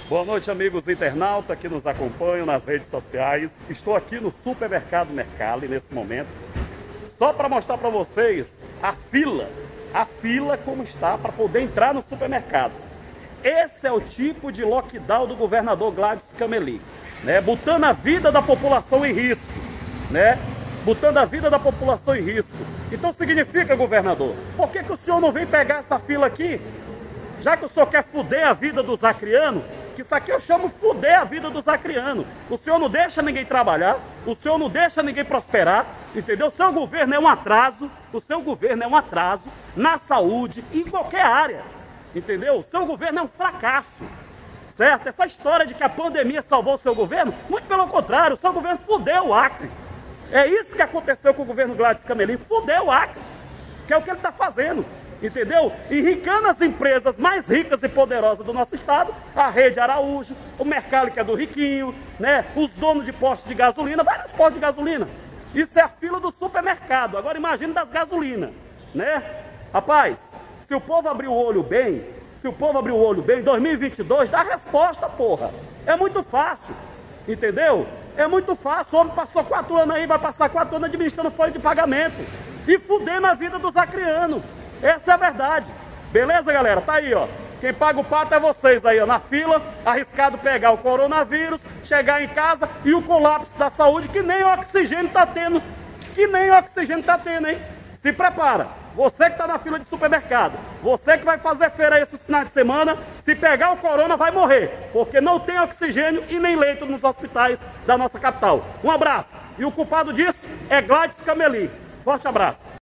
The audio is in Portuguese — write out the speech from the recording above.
Boa noite, amigos internautas que nos acompanham nas redes sociais. Estou aqui no supermercado Mercalli nesse momento, só para mostrar para vocês a fila como está para poder entrar no supermercado. Esse é o tipo de lockdown do governador Gladys Cameli, né? Botando a vida da população em risco, né? Botando a vida da população em risco. Então significa, governador, por que o senhor não vem pegar essa fila aqui? Já que o senhor quer fuder a vida dos acrianos, que isso aqui eu chamo fuder a vida dos acrianos. O senhor não deixa ninguém trabalhar, o senhor não deixa ninguém prosperar, entendeu? O seu governo é um atraso, o seu governo é um atraso na saúde, em qualquer área, entendeu? O seu governo é um fracasso, certo? Essa história de que a pandemia salvou o seu governo, muito pelo contrário, o seu governo fudeu o Acre. É isso que aconteceu com o governo Gladys Cameli, fudeu o Acre, que é o que ele está fazendo. Entendeu? Enricando as empresas mais ricas e poderosas do nosso estado, a Rede Araújo, o Mercalli, que é do Riquinho, né? Os donos de postos de gasolina, vários postos de gasolina. Isso é a fila do supermercado. Agora imagine das gasolinas, né? Rapaz, se o povo abrir o olho bem, em 2022, dá resposta, porra. É muito fácil, entendeu? É muito fácil. O homem passou 4 anos aí, vai passar 4 anos administrando folha de pagamento e fudendo a vida dos acrianos. Essa é a verdade. Beleza, galera? Tá aí, ó. Quem paga o pato é vocês aí, ó, na fila, arriscado pegar o coronavírus, chegar em casa e o colapso da saúde, que nem oxigênio tá tendo. Hein? Se prepara. Você que tá na fila de supermercado, você que vai fazer feira esse final de semana, se pegar o corona vai morrer, porque não tem oxigênio e nem leito nos hospitais da nossa capital. Um abraço. E o culpado disso é Gladys Cameli. Forte abraço.